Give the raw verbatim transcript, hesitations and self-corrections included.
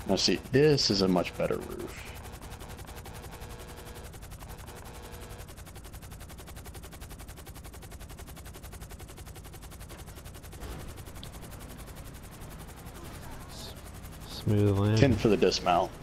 Now see, this is a much better roof. Smooth land. ten for the dismount.